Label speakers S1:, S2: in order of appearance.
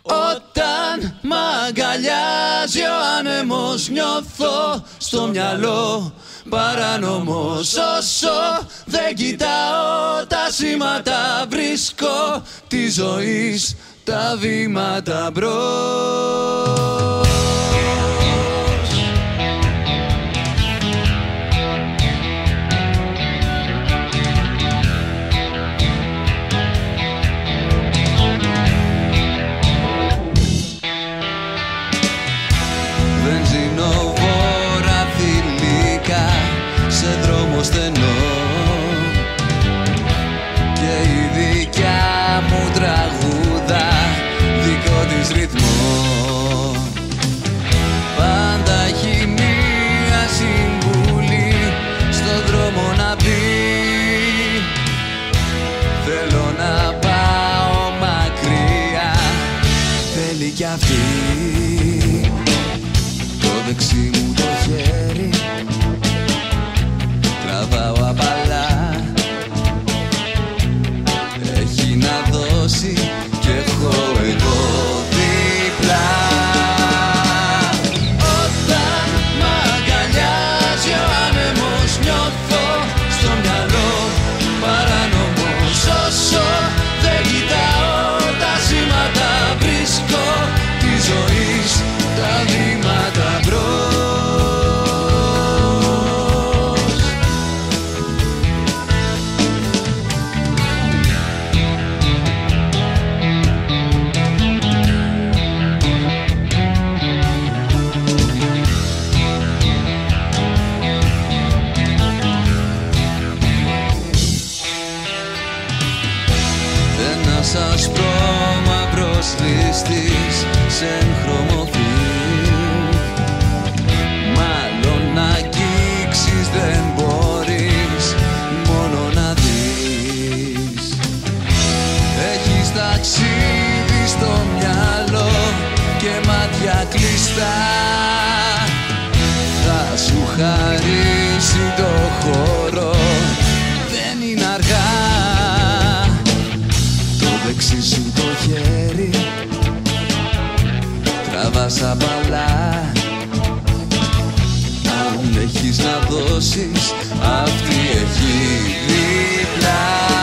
S1: Όταν μ' αγκαλιάζει ο άνεμος νιώθω στο μυαλό παράνομος. Όσο δεν κοιτάω τα σήματα βρίσκω τη ζωής τα βήματα μπρος. Βενζινοβόρα θηλυκά σε δρόμο στενό και η δικιά μου τραγούδα δικό της ρυθμό. Πάντα έχει μία συμβουλή στον δρόμο να πει. Θέλω να πάω μακριά, θέλει κι αυτή. Το δεξί μου το χέρι τραβάω απαλά, έχει να δώσει κι έχω εγώ δίπλα. Όταν μ' αγκαλιάζει ο άνεμος νιώθω στο μυαλό παράνομος. Όσο δεν κοιτάω τα σήματα βρίσκω τη ζωής τα βήματα μπρος. Ένας ασπρόμαυρος ληστής σε έγχρωμο φιλ, μάλλον να αγγίξεις δεν μπορείς, μόνο να δεις. Έχεις ταξίδι στο μυαλό και μάτια κλειστά, θα σου χαρίσει το χώρο, δεν είναι αργά. Το δεξί σου το χέρι τραβάς απαλά, αν έχεις να δώσεις αυτή έχει δίπλα.